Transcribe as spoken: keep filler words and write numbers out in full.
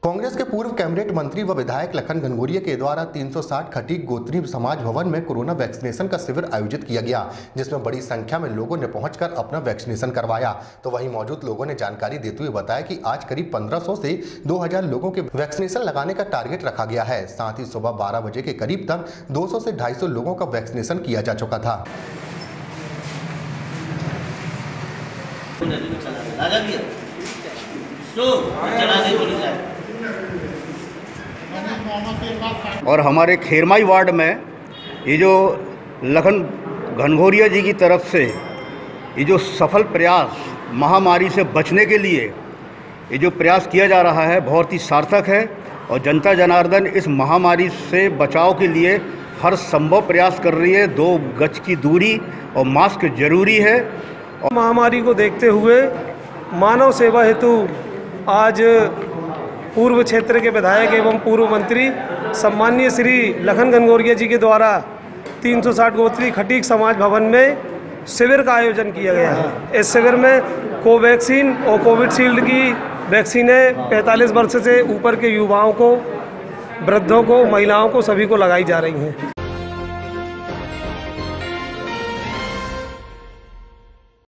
कांग्रेस के पूर्व कैबिनेट मंत्री व विधायक लखन घनघोरिया के द्वारा तीन सौ साठ खटीक गोत्री समाज भवन में कोरोना वैक्सीनेशन का शिविर आयोजित किया गया, जिसमें बड़ी संख्या में लोगों ने पहुंचकर अपना वैक्सीनेशन करवाया। तो वहीं मौजूद लोगों ने जानकारी देते हुए बताया कि आज करीब पंद्रह सौ से दो हज़ार लोगों के वैक्सीनेशन लगाने का टारगेट रखा गया है। साथ ही सुबह बारह बजे के करीब तक दो सौ से ढाई सौ लोगों का वैक्सीनेशन किया जा चुका था। और हमारे खेरमाई वार्ड में ये जो लखन घनघोरिया जी की तरफ से ये जो सफल प्रयास महामारी से बचने के लिए ये जो प्रयास किया जा रहा है बहुत ही सार्थक है और जनता जनार्दन इस महामारी से बचाव के लिए हर संभव प्रयास कर रही है। दो गज की दूरी और मास्क जरूरी है। और महामारी को देखते हुए मानव सेवा हेतु आज पूर्व क्षेत्र के विधायक एवं पूर्व मंत्री सम्माननीय श्री लखन घनघोरिया जी के द्वारा तीन सौ साठ गोत्री खटीक समाज भवन में शिविर का आयोजन किया गया है। इस शिविर में कोवैक्सीन और कोविशील्ड की वैक्सीनें पैंतालीस वर्ष से ऊपर के युवाओं को, वृद्धों को, महिलाओं को, सभी को लगाई जा रही हैं।